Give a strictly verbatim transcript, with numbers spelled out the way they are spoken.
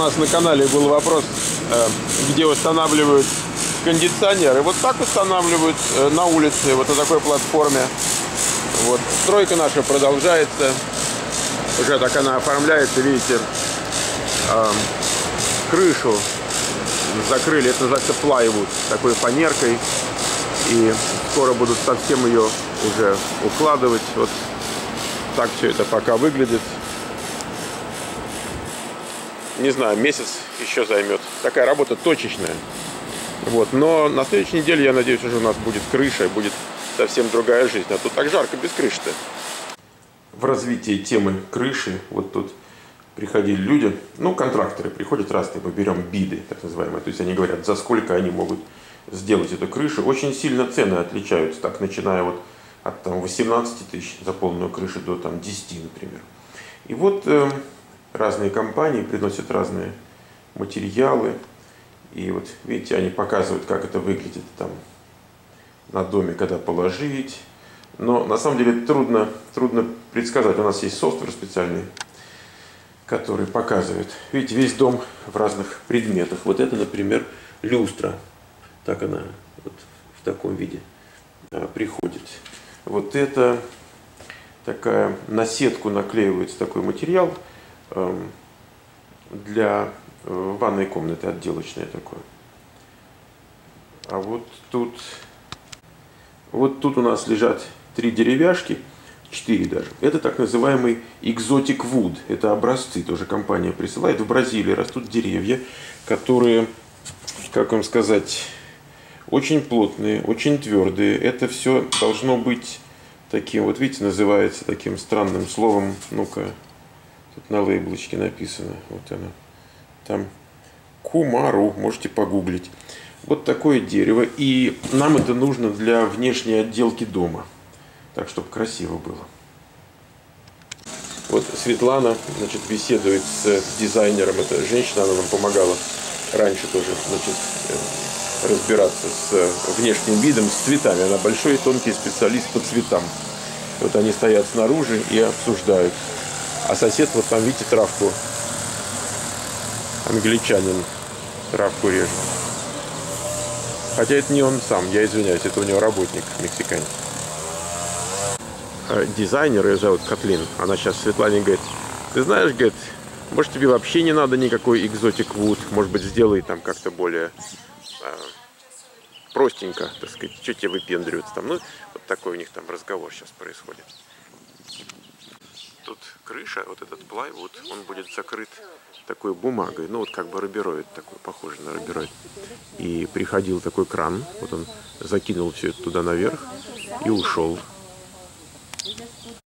нас на канале был вопрос, где устанавливают кондиционеры. Вот так устанавливают на улице, вот на такой платформе. Вот. Стройка наша продолжается. Уже так она оформляется, видите. Крышу закрыли, это называется plywood, такой фанеркой. И скоро будут совсем ее уже укладывать. Вот так все это пока выглядит. Не знаю, месяц еще займет. Такая работа точечная. Вот. Но на следующей неделе, я надеюсь, уже у нас будет крыша, будет совсем другая жизнь. А тут так жарко без крыши-то. В развитии темы крыши, вот тут приходили люди, ну, контракторы приходят разные, мы берем биды, так называемые. То есть они говорят, за сколько они могут сделать эту крышу. Очень сильно цены отличаются, так, начиная вот от там, восемнадцати тысяч за полную крышу до там, десяти, например. И вот э, разные компании приносят разные материалы. И вот, видите, они показывают, как это выглядит там на доме, когда положить. Но на самом деле трудно, трудно предсказать. У нас есть софтвер специальный, который показывает. Видите, весь дом в разных предметах. Вот это, например, люстра. Так она вот в таком виде а, приходит. Вот это такая, на сетку наклеивается такой материал э, для э, ванной комнаты, отделочное такое. А вот тут, вот тут у нас лежат три деревяшки, четыре даже. Это так называемый Exotic Wood. Это образцы, тоже компания присылает. В Бразилии растут деревья, которые, как вам сказать, очень плотные, очень твердые. Это все должно быть таким, вот видите, называется таким странным словом. Ну-ка, тут на лейблочке написано. Вот оно. Там кумару, можете погуглить. Вот такое дерево. И нам это нужно для внешней отделки дома. Так, чтобы красиво было. Вот Светлана, значит, беседует с дизайнером. Это женщина, она нам помогала раньше тоже, значит, разбираться с внешним видом, с цветами. Она большой и тонкий специалист по цветам. Вот они стоят снаружи и обсуждают. А сосед, вот там, видите, травку. Англичанин травку режет. Хотя это не он сам, я извиняюсь, это у него работник мексиканец. Дизайнер, ее зовут Катлин. Она сейчас Светлане говорит: ты знаешь, говорит, может, тебе вообще не надо никакой Exotic Wood, может быть, сделай там как-то более э, простенько, так сказать, что тебе выпендриваться там. Ну, вот такой у них там разговор сейчас происходит. Тут крыша, вот этот плайвуд, он будет закрыт такой бумагой, ну вот как бы рубероид такой, похоже на рубероид. И приходил такой кран, вот он закинул все это туда наверх и ушел.